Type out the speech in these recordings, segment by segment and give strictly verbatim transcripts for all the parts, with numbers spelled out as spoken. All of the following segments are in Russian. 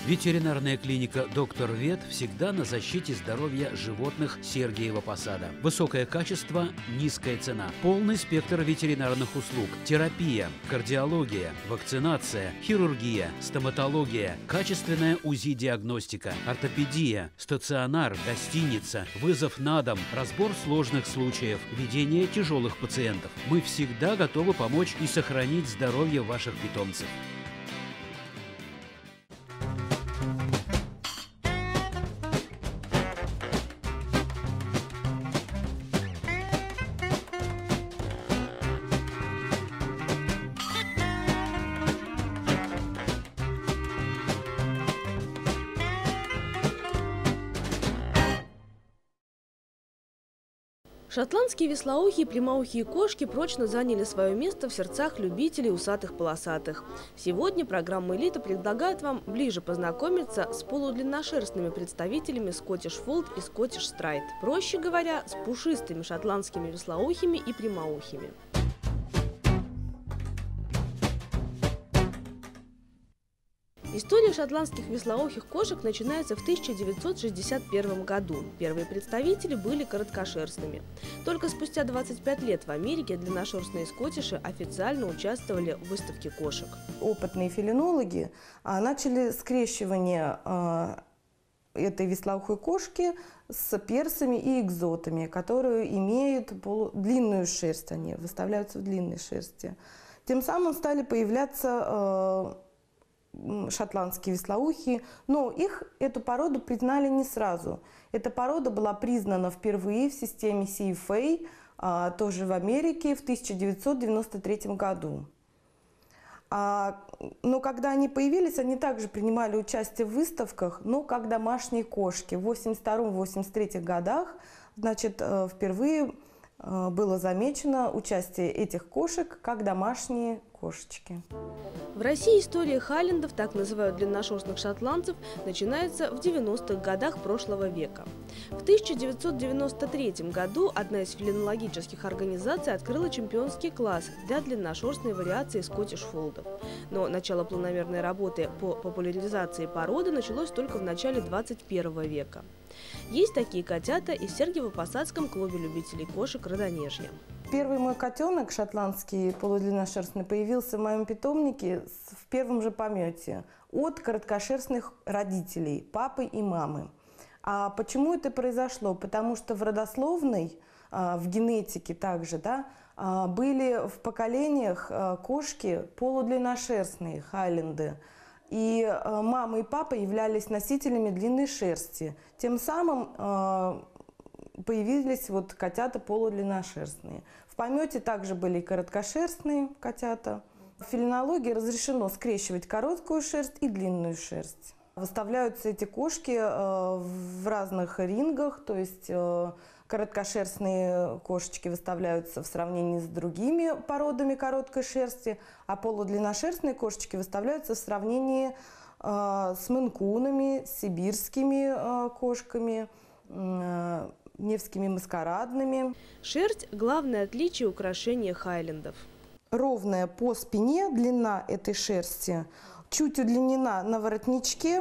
Ветеринарная клиника «Доктор Вет» всегда на защите здоровья животных Сергиева Посада. Высокое качество, низкая цена. Полный спектр ветеринарных услуг. Терапия, кардиология, вакцинация, хирургия, стоматология, качественная УЗИ-диагностика, ортопедия, стационар, гостиница, вызов на дом, разбор сложных случаев, ведение тяжелых пациентов. Мы всегда готовы помочь и сохранить здоровье ваших питомцев. Шотландские вислоухие и прямоухие кошки прочно заняли свое место в сердцах любителей усатых-полосатых. Сегодня программа «Элита» предлагает вам ближе познакомиться с полудлинношерстными представителями Scottish Fold и Scottish Stride. Проще говоря, с пушистыми шотландскими вислоухими и прямоухими. История шотландских вислоухих кошек начинается в тысяча девятьсот шестьдесят первом году. Первые представители были короткошерстными. Только спустя двадцать пять лет в Америке длинношерстные скотиши официально участвовали в выставке кошек. Опытные фелинологи начали скрещивание этой вислоухой кошки с персами и экзотами, которые имеют длинную шерсть, они выставляются в длинной шерсти. Тем самым стали появляться шотландские вислоухие, но их, эту породу, признали не сразу. Эта порода была признана впервые в системе си эф эй, а, тоже в Америке, в тысяча девятьсот девяносто третьем году. А, но когда они появились, они также принимали участие в выставках, но как домашние кошки. В восемьдесят втором — восемьдесят третьем годах, значит, впервые было замечено участие этих кошек как домашние кошечки. В России история хайлендов, так называют длинношерстных шотландцев, начинается в девяностых годах прошлого века. В тысяча девятьсот девяносто третьем году одна из фелинологических организаций открыла чемпионский класс для длинношерстной вариации скоттиш-фолдов. Но начало планомерной работы по популяризации породы началось только в начале двадцать первого века. Есть такие котята и в Сергиево-Посадском клубе любителей кошек Родонежья. Первый мой котенок, шотландский полудлинношерстный, появился в моем питомнике в первом же помете от короткошерстных родителей, папы и мамы. А почему это произошло? Потому что в родословной, в генетике также, да, были в поколениях кошки полудлинношерстные, хайленды. И мама и папа являлись носителями длинной шерсти. Тем самым появились вот котята полудлинношерстные. В помете также были и короткошерстные котята. В фелинологии разрешено скрещивать короткую шерсть и длинную шерсть. Выставляются эти кошки в разных рингах, то есть короткошерстные кошечки выставляются в сравнении с другими породами короткой шерсти, а полудлинношерстные кошечки выставляются в сравнении с мейн-кунами, сибирскими кошками, невскими маскарадными. Шерсть – главное отличие украшения хайлендов. Ровная по спине длина этой шерсти, чуть удлинена на воротничке,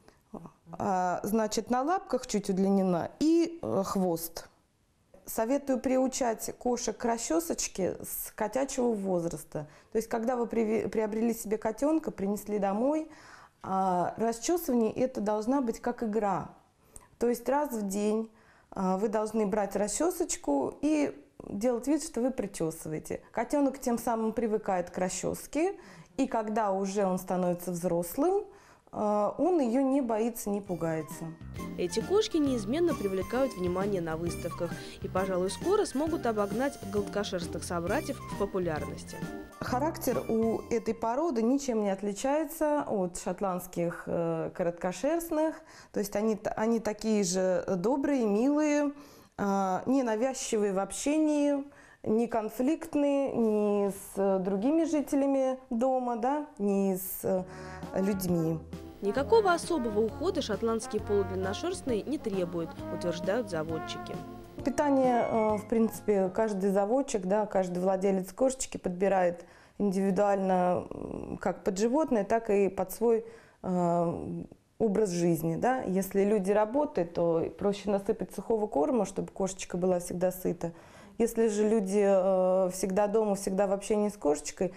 значит, на лапках чуть удлинена, и хвост. Советую приучать кошек к расчесочке с котячего возраста. То есть, когда вы приобрели себе котенка, принесли домой, расчесывание это должна быть как игра. То есть раз в день вы должны брать расчесочку и делать вид, что вы причесываете. Котенок тем самым привыкает к расческе, и когда уже он становится взрослым, он ее не боится, не пугается. Эти кошки неизменно привлекают внимание на выставках и, пожалуй, скоро смогут обогнать гладкошерстных собратьев в популярности. Характер у этой породы ничем не отличается от шотландских э, короткошерстных. То есть они, они такие же добрые, милые, э, не навязчивые в общении, не конфликтные ни с другими жителями дома, да, ни с э, людьми. Никакого особого ухода шотландские полудлинношерстные не требуют, утверждают заводчики. Питание, в принципе, каждый заводчик, да, каждый владелец кошечки подбирает индивидуально как под животное, так и под свой э, образ жизни. Да? Если люди работают, то проще насыпать сухого корма, чтобы кошечка была всегда сыта. Если же люди э, всегда дома, всегда в общении с кошечкой,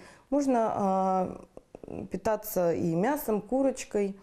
можно э, питаться и мясом, курочкой,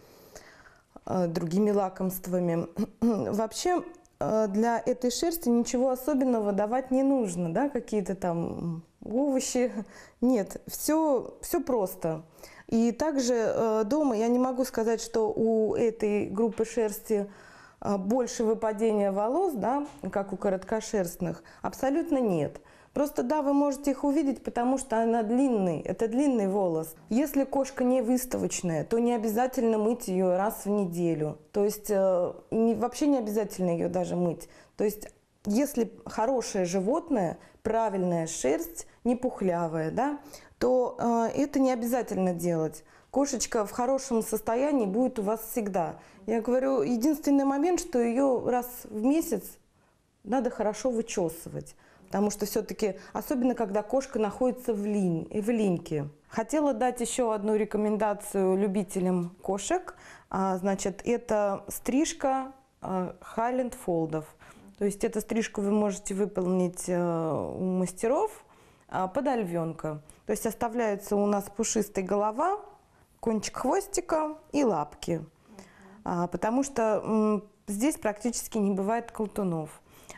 э, другими лакомствами. Вообще э, для этой шерсти ничего особенного давать не нужно, да? Какие-то там овощи. Нет, все, все просто. И также э, дома я не могу сказать, что у этой группы шерсти э, больше выпадения волос, да, как у короткошерстных. Абсолютно нет. Просто да, вы можете их увидеть, потому что она длинный, это длинный волос. Если кошка не выставочная, то не обязательно мыть ее раз в неделю. То есть э, не, вообще не обязательно ее даже мыть. То есть если хорошее животное, правильная шерсть, не пухлявая, да, то э, это не обязательно делать. Кошечка в хорошем состоянии будет у вас всегда. Я говорю, единственный момент, что ее раз в месяц надо хорошо вычесывать. Потому что все-таки, особенно когда кошка находится в, линь, в линьке. Хотела дать еще одну рекомендацию любителям кошек. А, значит, это стрижка а, Highland фолдов. То есть эту стрижку вы можете выполнить а, у мастеров а, под львенка. То есть оставляется у нас пушистая голова, кончик хвостика и лапки. А, потому что м, здесь практически не бывает колтунов.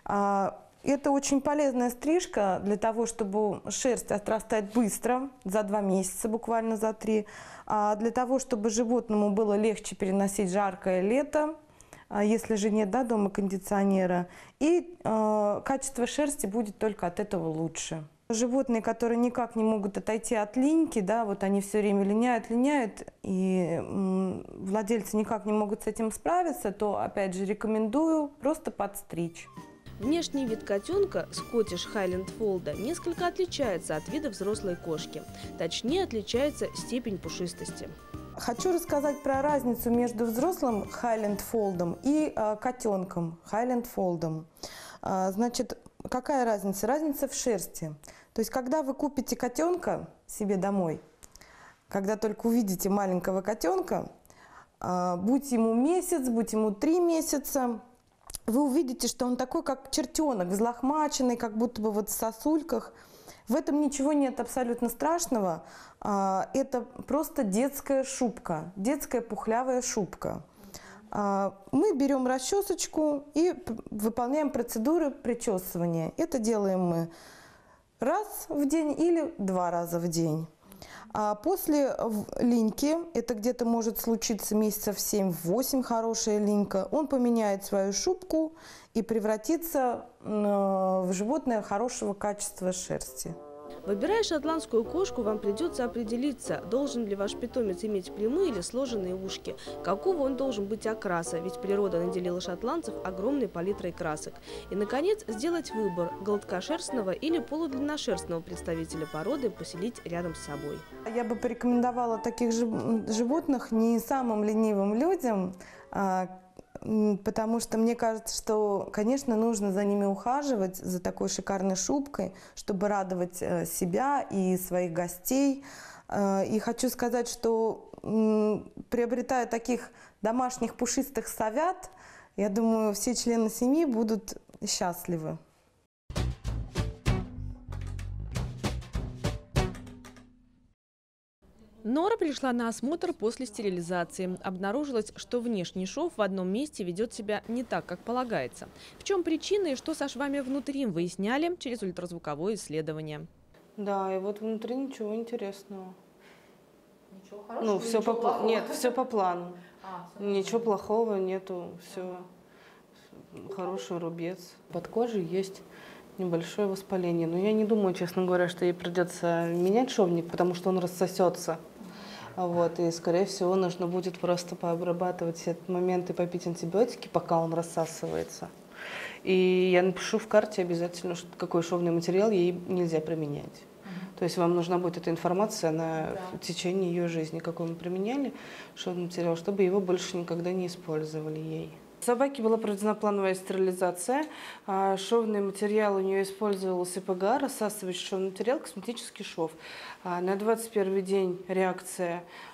А, Это очень полезная стрижка для того, чтобы шерсть отрастает быстро, за два месяца, буквально за три. А для того, чтобы животному было легче переносить жаркое лето, если же нет, да, дома кондиционера. И э, качество шерсти будет только от этого лучше. Животные, которые никак не могут отойти от линьки, да, вот они все время линяют, линяют, и м, владельцы никак не могут с этим справиться, то, опять же, рекомендую просто подстричь. Внешний вид котенка Scottish Highland Fold несколько отличается от вида взрослой кошки. Точнее, отличается степень пушистости. Хочу рассказать про разницу между взрослым Highland Fold и э, котенком Highland Fold. А, значит, какая разница? Разница в шерсти. То есть, когда вы купите котенка себе домой, когда только увидите маленького котенка, э, будь ему месяц, будь ему три месяца, вы увидите, что он такой, как чертенок, взлохмаченный, как будто бы вот в сосульках. В этом ничего нет абсолютно страшного. Это просто детская шубка, детская пухлявая шубка. Мы берем расчесочку и выполняем процедуры причесывания. Это делаем мы раз в день или два раза в день. А после линьки, это где-то может случиться месяцев семь-восемь, хорошая линька, он поменяет свою шубку и превратится в животное хорошего качества шерсти. Выбирая шотландскую кошку, вам придется определиться, должен ли ваш питомец иметь прямые или сложенные ушки, какого он должен быть окраса, ведь природа наделила шотландцев огромной палитрой красок. И, наконец, сделать выбор – гладкошерстного или полудлинношерстного представителя породы поселить рядом с собой. Я бы порекомендовала таких животных не самым ленивым людям, потому что мне кажется, что, конечно, нужно за ними ухаживать, за такой шикарной шубкой, чтобы радовать себя и своих гостей. И хочу сказать, что приобретая таких домашних пушистых совят, я думаю, все члены семьи будут счастливы. Нора пришла на осмотр после стерилизации. Обнаружилось, что внешний шов в одном месте ведет себя не так, как полагается. В чем причина и что со швами внутри, выясняли через ультразвуковое исследование. Да, и вот внутри ничего интересного. Ничего хорошего? Ну, все ничего по плохого? Нет, все по плану. А, ничего плохого нету, все хороший рубец. Под кожей есть небольшое воспаление. Но я не думаю, честно говоря, что ей придется менять шовник, потому что он рассосется. Вот, и, скорее всего, нужно будет просто пообрабатывать этот момент и попить антибиотики, пока он рассасывается. И я напишу в карте обязательно, что, какой шовный материал ей нельзя применять. Uh-huh. То есть вам нужна будет эта информация на да. в течение ее жизни, какой мы применяли шовный материал, чтобы его больше никогда не использовали ей. Собаке была проведена плановая стерилизация. Шовный материал у нее использовался ПГА, рассасывающий шовный материал, косметический шов. На двадцать первый день реакция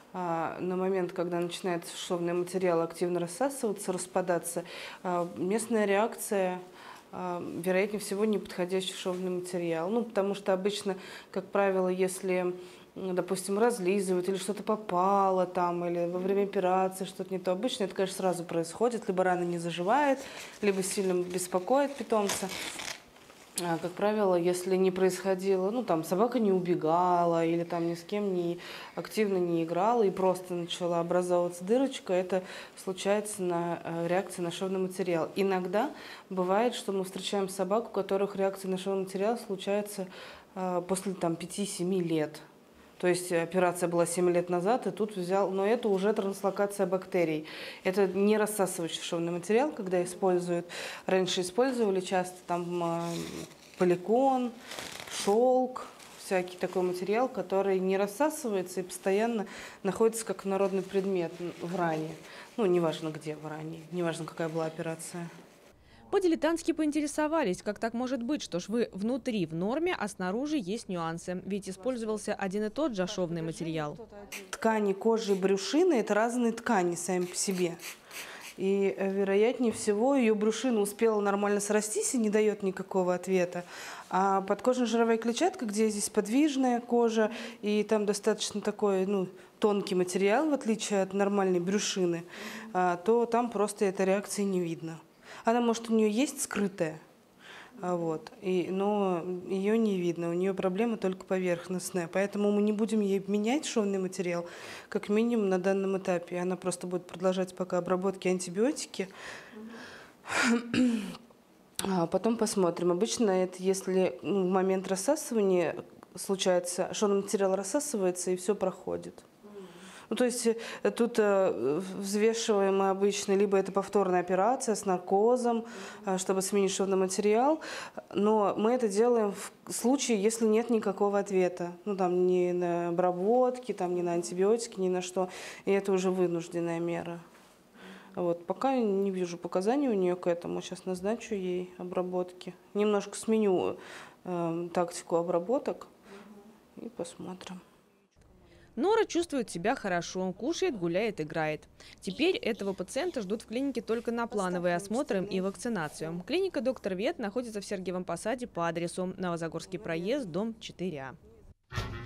на момент, когда начинает шовный материал активно рассасываться, распадаться, местная реакция, вероятнее всего, неподходящий шовный материал. Ну, потому что обычно, как правило, если, допустим, разлизывают или что-то попало там, или во время операции что-то не то, обычно это, конечно, сразу происходит, либо рана не заживает, либо сильно беспокоит питомца. А, как правило, если не происходило, ну там собака не убегала или там ни с кем не активно не играла и просто начала образовываться дырочка, это случается на реакции на шовный материал. Иногда бывает, что мы встречаем собак, у которых реакция на шовный материал случается а, после там пяти-семи лет. То есть операция была семь лет назад, и тут взял, но это уже транслокация бактерий. Это не рассасывающий шовный материал, когда используют, раньше использовали часто там поликон, шелк, всякий такой материал, который не рассасывается и постоянно находится как народный предмет в ране. Ну, неважно где в ране, неважно какая была операция. По-дилетантски поинтересовались, как так может быть, что швы внутри в норме, а снаружи есть нюансы. Ведь использовался один и тот же шовный материал. Ткани кожи и брюшины – это разные ткани сами по себе. И, вероятнее всего, ее брюшина успела нормально срастись и не дает никакого ответа. А подкожно-жировая клетчатка, где здесь подвижная кожа, и там достаточно такой, ну, тонкий материал, в отличие от нормальной брюшины, то там просто этой реакции не видно. Она, может, у нее есть скрытая, вот, и, но ее не видно, у нее проблема только поверхностная. Поэтому мы не будем ей менять шовный материал, как минимум на данном этапе. Она просто будет продолжать пока обработки антибиотики. А потом посмотрим. Обычно это если ну, в момент рассасывания случается, шовный материал рассасывается и все проходит. Ну, то есть тут э, взвешиваем мы обычно, либо это повторная операция с наркозом, э, чтобы сменить шовный материал, но мы это делаем в случае, если нет никакого ответа. Ну, там, ни на обработки, там, ни на антибиотики, ни на что. И это уже вынужденная мера. Вот. Пока не вижу показаний у нее к этому. Сейчас назначу ей обработки. Немножко сменю э, тактику обработок и посмотрим. Нора чувствует себя хорошо, кушает, гуляет, играет. Теперь этого пациента ждут в клинике только на плановые осмотры и вакцинацию. Клиника «Доктор Вет» находится в Сергиевом Посаде по адресу Новозагорский проезд, дом четыре А.